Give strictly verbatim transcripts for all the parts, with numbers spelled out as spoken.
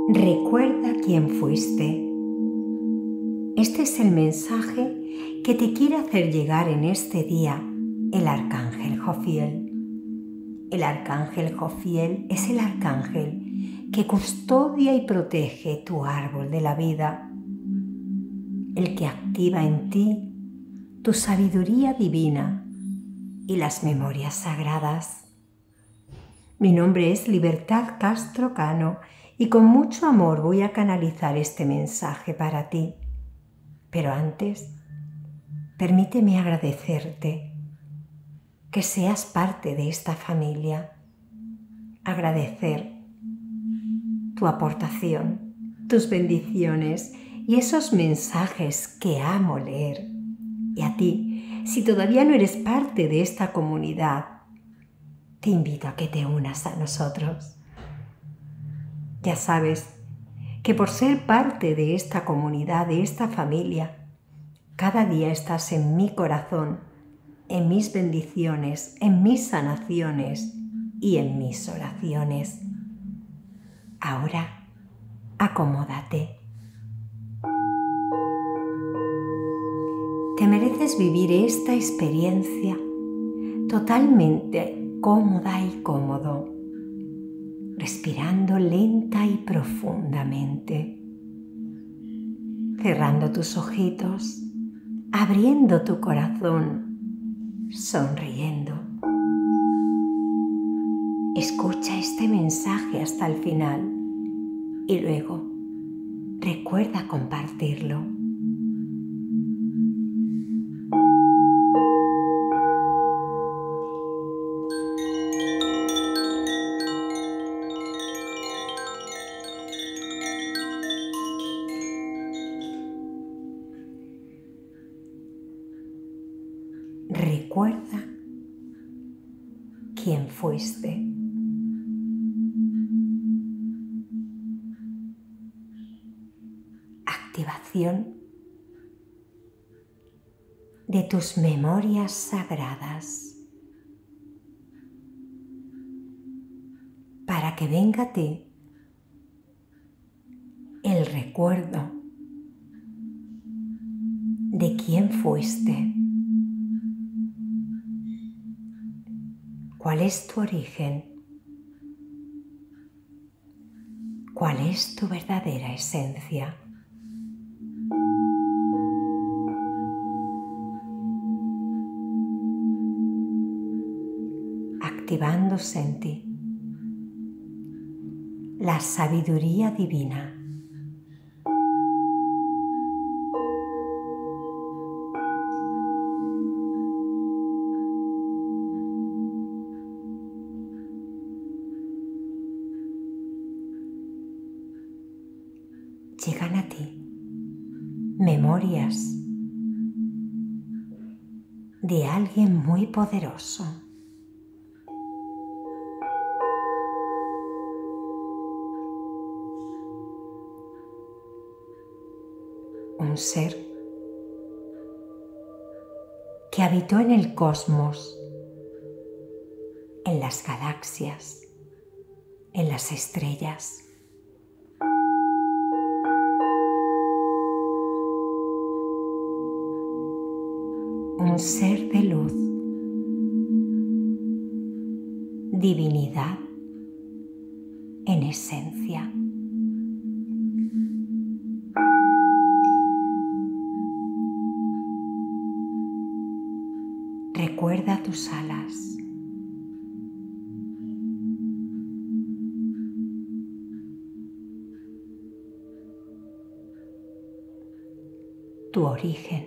Recuerda quién fuiste. Este es el mensaje que te quiere hacer llegar en este día el Arcángel Jofiel. El Arcángel Jofiel es el arcángel que custodia y protege tu árbol de la vida, el que activa en ti tu sabiduría divina y las memorias sagradas. Mi nombre es Libertad Castro Cano y con mucho amor voy a canalizar este mensaje para ti. Pero antes, permíteme agradecerte que seas parte de esta familia. Agradecer tu aportación, tus bendiciones y esos mensajes que amo leer. Y a ti, si todavía no eres parte de esta comunidad, te invito a que te unas a nosotros. Ya sabes que por ser parte de esta comunidad, de esta familia, cada día estás en mi corazón, en mis bendiciones, en mis sanaciones y en mis oraciones. Ahora, acomódate. Te mereces vivir esta experiencia totalmente cómoda y cómodo, respirando lenta y profundamente, cerrando tus ojitos, abriendo tu corazón, sonriendo. Escucha este mensaje hasta el final y luego recuerda compartirlo. Recuerda quién fuiste. Activación de tus memorias sagradas para que venga a ti el recuerdo de quién fuiste. ¿Cuál es tu origen? ¿Cuál es tu verdadera esencia? Activándose en ti la sabiduría divina. Llegan a ti memorias de alguien muy poderoso. Un ser que habitó en el cosmos, en las galaxias, en las estrellas. Un ser de luz, divinidad en esencia. Recuerda tus alas. Tu origen.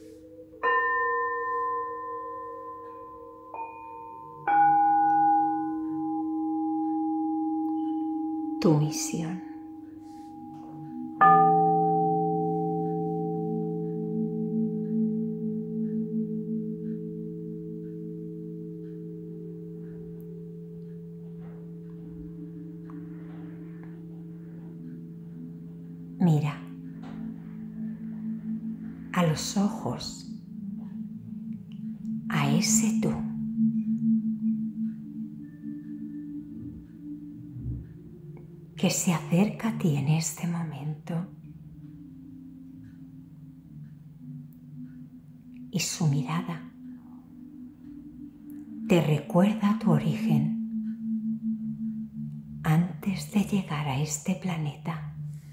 Tu misión. Mira a los ojos a ese tú. que se acerca a ti en este momento y su mirada te recuerda tu origen antes de llegar a este planeta.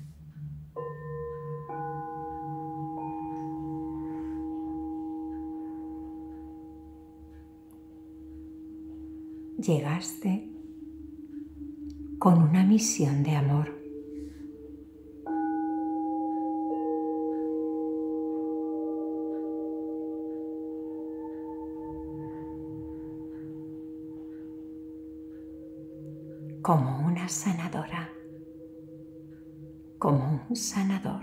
Llegaste con una misión de amor. Como una sanadora, como un sanador.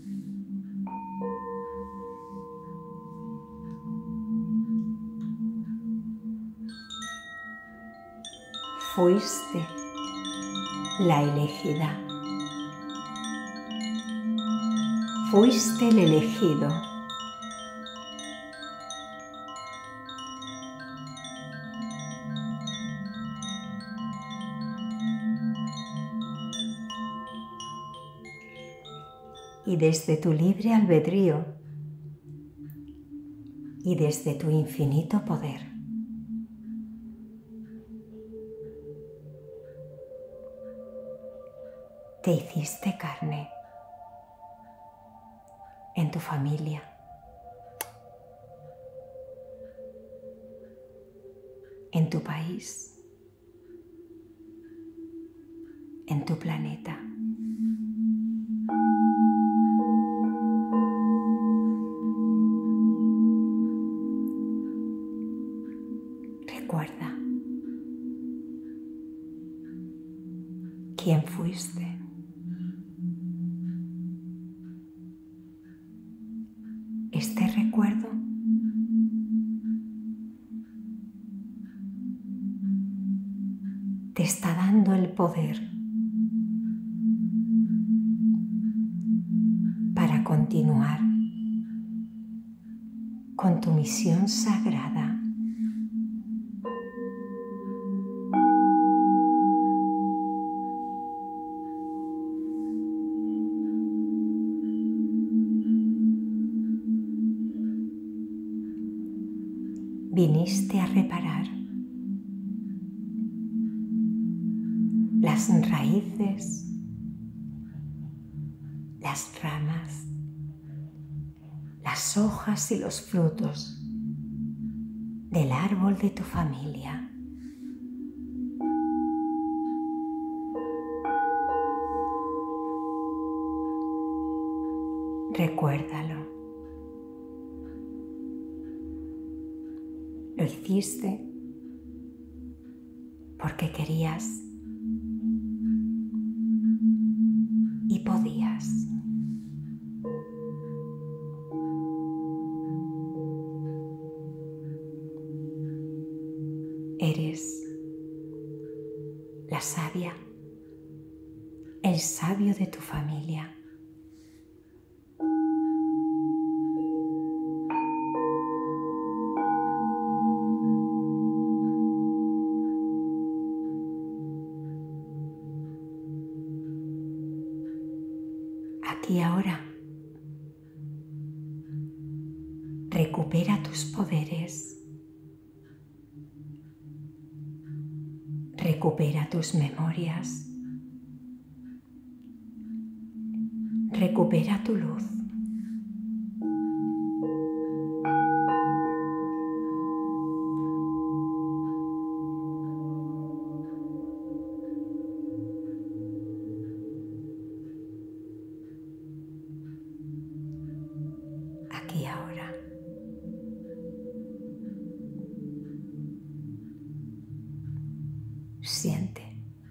Fuiste la elegida. Fuiste el elegido. Y desde tu libre albedrío y desde tu infinito poder, te hiciste carne en tu familia, en tu país, en tu planeta. Recuerda quién fuiste. Este recuerdo te está dando el poder para continuar con tu misión sagrada. Viniste a reparar las raíces, las ramas, las hojas y los frutos del árbol de tu familia. Recuérdalo. Lo hiciste porque querías y podías. Eres la sabia, el sabio de tu familia. Aquí ahora, recupera tus poderes, recupera tus memorias, recupera tu luz. Aquí ahora. Siente.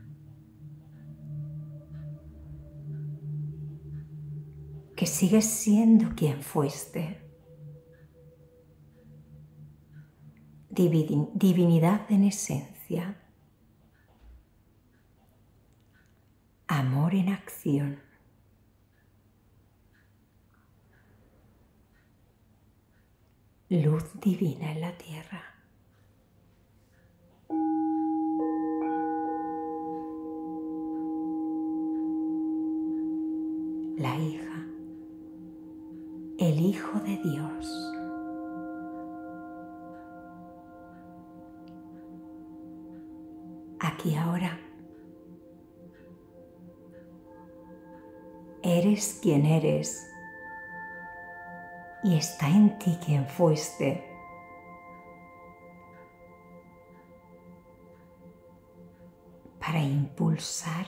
Que sigues siendo quien fuiste. Divin- divinidad en esencia. Amor en acción. Luz divina en la tierra. Hijo de Dios. Aquí ahora eres quien eres y está en ti quien fuiste. Para impulsar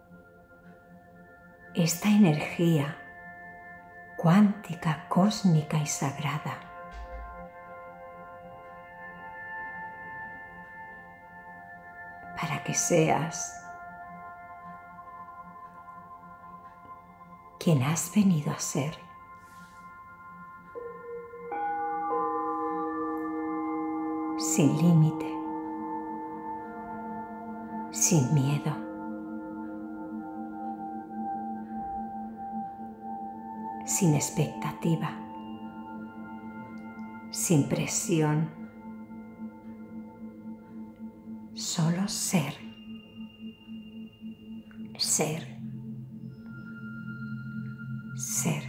esta energía cuántica, cósmica y sagrada. Para que seas quien has venido a ser. Sin límite, sin miedo, sin expectativa, sin presión, solo ser, ser, ser.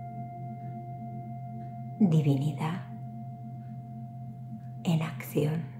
Divinidad en acción.